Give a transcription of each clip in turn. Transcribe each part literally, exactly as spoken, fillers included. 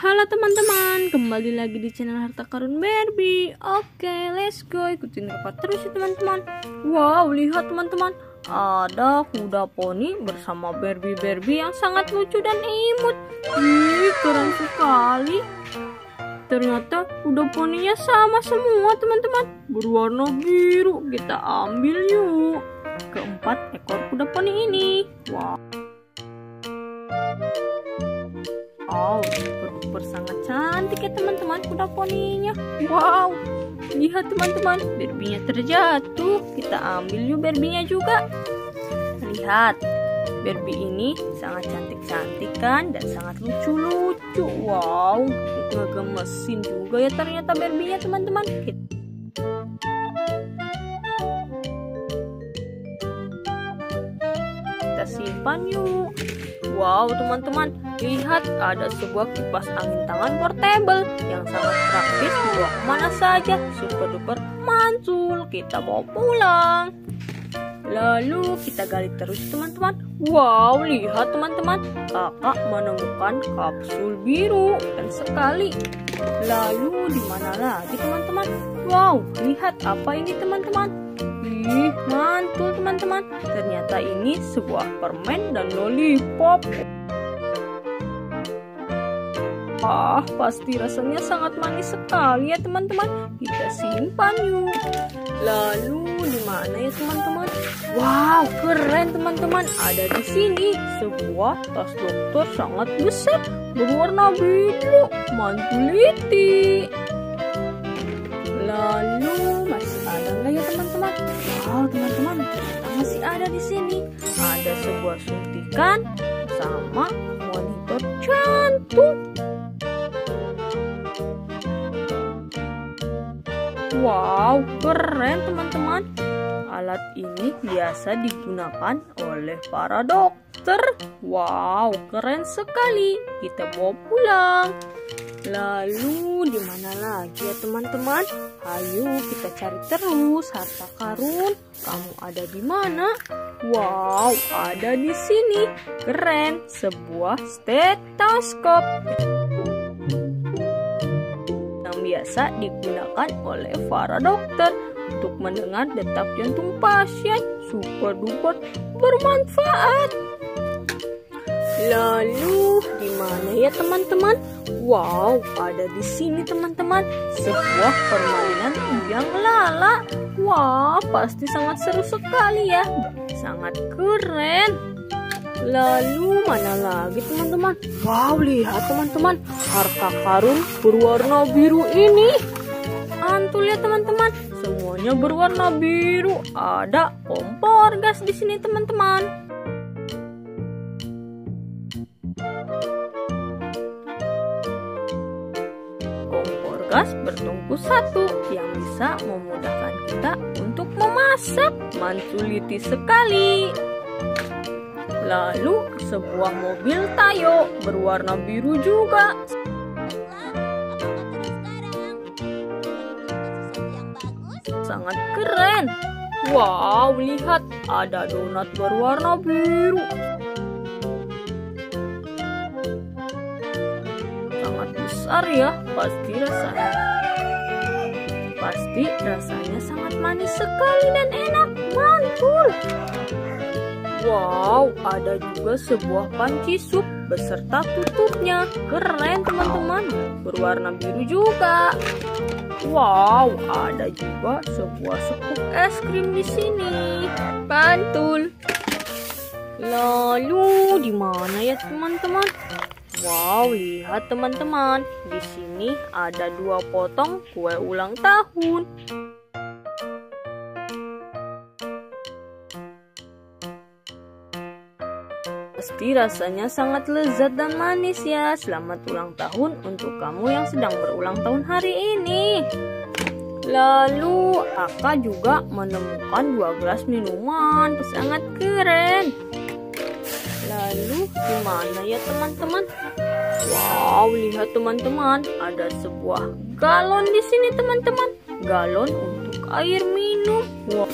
Halo teman-teman, kembali lagi di channel Harta Karun Barbie. Oke, let's go, ikutin rapat terus ya teman-teman. Wow, lihat teman-teman, ada kuda poni bersama Barbie-Barbie yang sangat lucu dan imut. Ih, keren sekali. Ternyata kuda poninya sama semua teman-teman, berwarna biru. Kita ambil yuk keempat ekor kuda poni ini. Wow, wow, super sangat cantik ya teman-teman kuda poninya. Wow, lihat teman-teman, Barbie-nya terjatuh. Kita ambil yuk Barbie-nya juga. Lihat, Barbie ini sangat cantik-cantik kan, dan sangat lucu-lucu. Wow, itu ngegemesin juga ya ternyata Barbie-nya teman-teman. Kita simpan yuk. Wow teman-teman, lihat ada sebuah kipas angin tangan portable yang sangat praktis, dibawa kemana saja, super duper mantul. Kita bawa pulang. Lalu kita gali terus teman-teman. Wow, lihat teman-teman, kakak menemukan kapsul biru dan sekali. Lalu di mana lagi teman-teman? Wow, lihat apa ini teman-teman? Ih, mantul teman-teman. Ternyata ini sebuah permen dan lollipop. Ah, pasti rasanya sangat manis sekali ya teman-teman. Kita simpan yuk. Lalu di mana ya teman-teman? Wow, keren teman-teman. Ada di sini sebuah tas dokter sangat besar berwarna biru, mantuliti. Lalu masih ada nggak ya teman-teman? Wow teman-teman, masih ada di sini. Ada sebuah suntikan sama monitor jantung. Wow, keren teman-teman. Alat ini biasa digunakan oleh para dokter. Wow, keren sekali. Kita bawa pulang. Lalu di mana lagi ya teman-teman? Ayo kita cari terus harta karun. Kamu ada di mana? Wow, ada di sini. Keren, sebuah stetoskop yang biasa digunakan oleh para dokter untuk mendengar detak jantung pasien. Super duper bermanfaat. Lalu di mana ya teman-teman? Wow, ada di sini teman-teman, sebuah permainan biang lala. Wah, pasti sangat seru sekali ya, sangat keren. Lalu mana lagi teman-teman? Wow, lihat teman-teman, harta karun berwarna biru ini. Mantul ya teman-teman, semuanya berwarna biru. Ada kompor gas di sini teman-teman. Gas bertungku satu yang bisa memudahkan kita untuk memasak. Mantuliti sekali. Lalu sebuah mobil Tayo berwarna biru juga. Sangat keren. Wow, lihat ada donat berwarna biru. Besar ya, pasti rasanya pasti rasanya sangat manis sekali dan enak, mantul. Wow, ada juga sebuah panci sup beserta tutupnya. Keren teman-teman, berwarna biru juga. Wow, ada juga sebuah sekuk es krim di sini, mantul. Lalu di mana ya teman-teman? Wow, lihat teman-teman, di sini ada dua potong kue ulang tahun. Pasti rasanya sangat lezat dan manis ya. Selamat ulang tahun untuk kamu yang sedang berulang tahun hari ini. Lalu kakak juga menemukan dua gelas minuman, sangat keren. Lalu di mana ya teman-teman? Wow, lihat teman-teman, ada sebuah galon di sini teman-teman. Galon untuk air minum. Wow.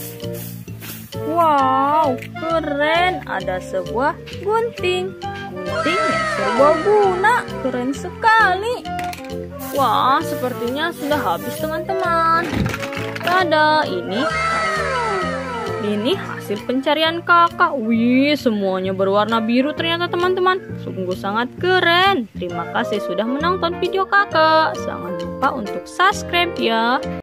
Wow, keren. Ada sebuah gunting. Gunting penting yang serbaguna. Keren sekali. Wah, sepertinya sudah habis teman-teman. Tada, ini ini hasil pencarian kakak. Wih, semuanya berwarna biru ternyata teman-teman. Sungguh sangat keren. Terima kasih sudah menonton video kakak. Jangan lupa untuk subscribe ya.